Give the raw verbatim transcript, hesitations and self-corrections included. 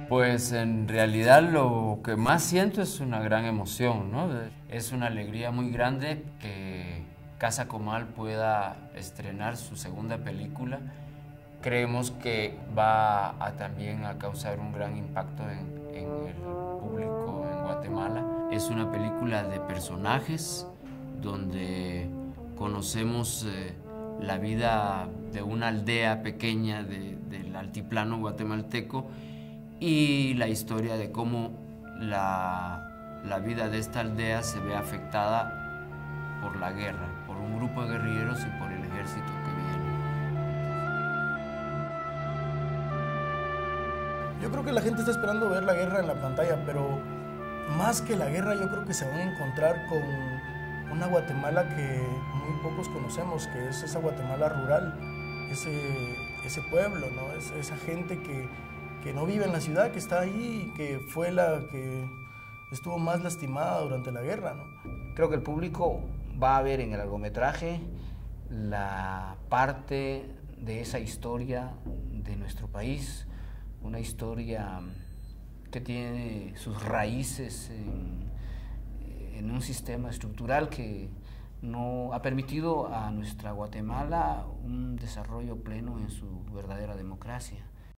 Pues en realidad lo que más siento es una gran emoción, ¿no? Es una alegría muy grande que Casa Comal pueda estrenar su segunda película. Creemos que va a también a causar un gran impacto en, en el público en Guatemala. Es una película de personajes donde conocemos eh, la vida de una aldea pequeña de, del altiplano guatemalteco y la historia de cómo la, la vida de esta aldea se ve afectada por la guerra, por un grupo de guerrilleros y por el ejército que viene. Yo creo que la gente está esperando ver la guerra en la pantalla, pero más que la guerra yo creo que se van a encontrar con una Guatemala que muy pocos conocemos, que es esa Guatemala rural, ese, ese pueblo, ¿no? Es, esa gente que, que no vive en la ciudad, que está ahí, que fue la que estuvo más lastimada durante la guerra, ¿no? Creo que el público va a ver en el largometraje la parte de esa historia de nuestro país, una historia que tiene sus raíces en, en un sistema estructural que no ha permitido a nuestra Guatemala un desarrollo pleno en su verdadera democracia.